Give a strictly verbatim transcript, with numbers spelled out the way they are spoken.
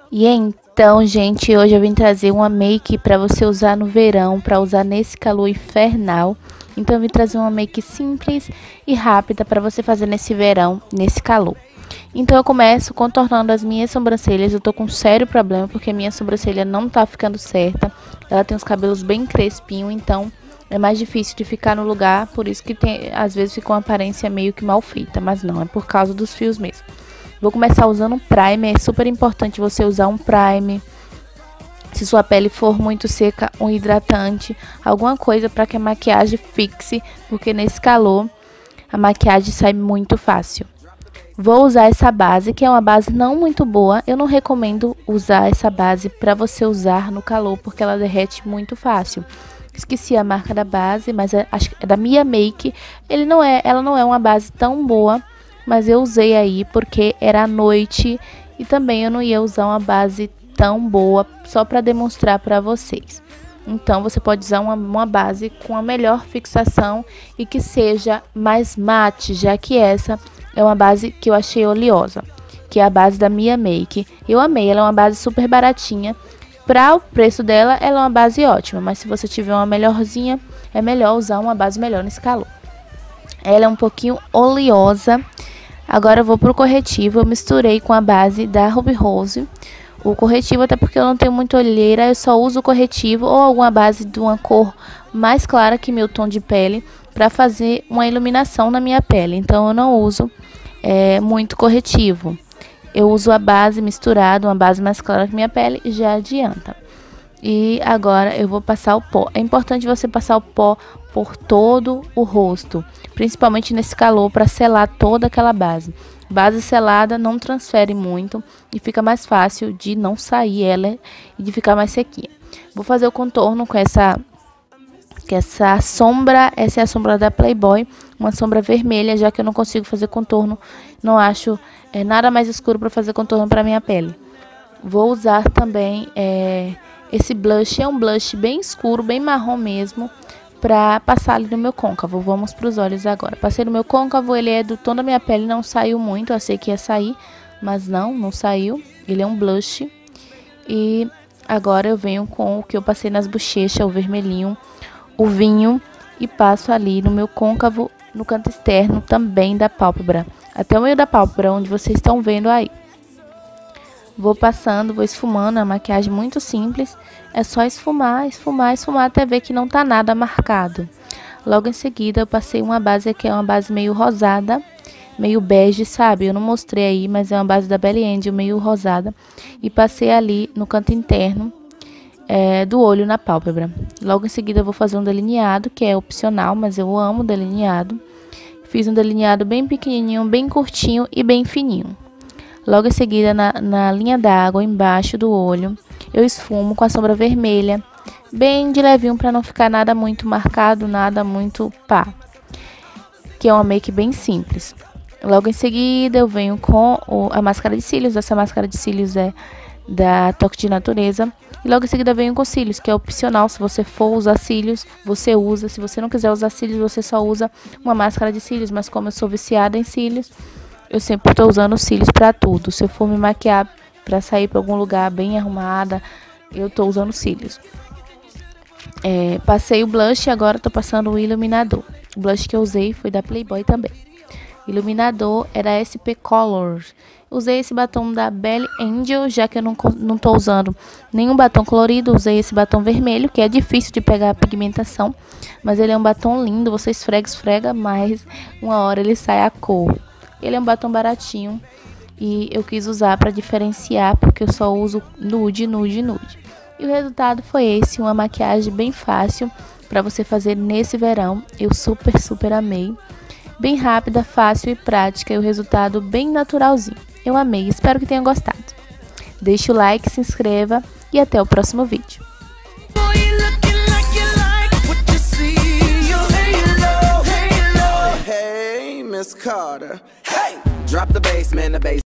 E então, gente, hoje eu vim trazer uma make para você usar no verão, para usar nesse calor infernal. Então eu vim trazer uma make simples e rápida para você fazer nesse verão, nesse calor. Então eu começo contornando as minhas sobrancelhas. Eu tô com um sério problema porque minha sobrancelha não tá ficando certa. Ela tem os cabelos bem crespinhos, então é mais difícil de ficar no lugar. Por isso que tem, às vezes fica uma aparência meio que mal feita, mas não, é por causa dos fios mesmo. Vou começar usando um primer. É super importante você usar um primer. Se sua pele for muito seca, um hidratante, alguma coisa para que a maquiagem fixe, porque nesse calor a maquiagem sai muito fácil. Vou usar essa base, que é uma base não muito boa. Eu não recomendo usar essa base para você usar no calor, porque ela derrete muito fácil. Esqueci a marca da base, mas é, acho que é da Mia Make. Ele não é, ela não é uma base tão boa, mas eu usei aí porque era à noite e também eu não ia usar uma base tão boa só para demonstrar para vocês. Então você pode usar uma, uma base com a melhor fixação e que seja mais mate, já que essa é uma base que eu achei oleosa, que é a base da Mia Make. Eu amei, ela é uma base super baratinha. Para o preço dela, ela é uma base ótima, mas se você tiver uma melhorzinha, é melhor usar uma base melhor nesse calor. Ela é um pouquinho oleosa. Agora eu vou pro corretivo. Eu misturei com a base da Ruby Rose o corretivo, até porque eu não tenho muita olheira. Eu só uso o corretivo ou alguma base de uma cor mais clara que meu tom de pele para fazer uma iluminação na minha pele. Então eu não uso é, muito corretivo. Eu uso a base misturada, uma base mais clara que minha pele, e já adianta. E agora eu vou passar o pó. É importante você passar o pó por todo o rosto, principalmente nesse calor, para selar toda aquela base. Base selada não transfere muito e fica mais fácil de não sair ela e de ficar mais sequinha. Vou fazer o contorno com essa, com essa sombra. Essa é a sombra da Playboy, uma sombra vermelha, já que eu não consigo fazer contorno. Não acho é, nada mais escuro para fazer contorno para minha pele. Vou usar também é, esse blush. É um blush bem escuro, bem marrom mesmo, para passar ali no meu côncavo. Vamos para os olhos agora. Passei no meu côncavo, ele é do tom da minha pele, não saiu muito. Eu achei que ia sair, mas não, não saiu. Ele é um blush. E agora eu venho com o que eu passei nas bochechas, o vermelhinho, o vinho, e passo ali no meu côncavo, no canto externo também da pálpebra, até o meio da pálpebra, onde vocês estão vendo aí. Vou passando, vou esfumando, a maquiagem muito simples. É só esfumar, esfumar, esfumar até ver que não tá nada marcado. Logo em seguida eu passei uma base que é uma base meio rosada, meio bege, sabe? Eu não mostrei aí, mas é uma base da Belly Angel, meio rosada. E passei ali no canto interno é, do olho, na pálpebra. Logo em seguida eu vou fazer um delineado, que é opcional, mas eu amo delineado. Fiz um delineado bem pequenininho, bem curtinho e bem fininho. Logo em seguida, na, na linha d'água, embaixo do olho, eu esfumo com a sombra vermelha, bem de levinho, para não ficar nada muito marcado, nada muito pá. Que é uma make bem simples. Logo em seguida, eu venho com o, a máscara de cílios. Essa máscara de cílios é da Toque de Natureza. E logo em seguida, eu venho com cílios, que é opcional. Se você for usar cílios, você usa. Se você não quiser usar cílios, você só usa uma máscara de cílios. Mas como eu sou viciada em cílios, eu sempre tô usando cílios pra tudo. Se eu for me maquiar pra sair pra algum lugar bem arrumada, eu tô usando cílios. É, passei o blush e agora tô passando o iluminador. O blush que eu usei foi da Playboy também. Iluminador era S P Colors. Usei esse batom da Belly Angel, já que eu não, não tô usando nenhum batom colorido. Usei esse batom vermelho, que é difícil de pegar a pigmentação, mas ele é um batom lindo. Você esfrega, esfrega, mas uma hora ele sai a cor. Ele é um batom baratinho e eu quis usar para diferenciar, porque eu só uso nude, nude, nude. E o resultado foi esse, uma maquiagem bem fácil para você fazer nesse verão. Eu super, super amei. Bem rápida, fácil e prática, e o resultado bem naturalzinho. Eu amei, espero que tenham gostado. Deixe o like, se inscreva e até o próximo vídeo. Miss Carter, hey, drop the bass, man, the bass.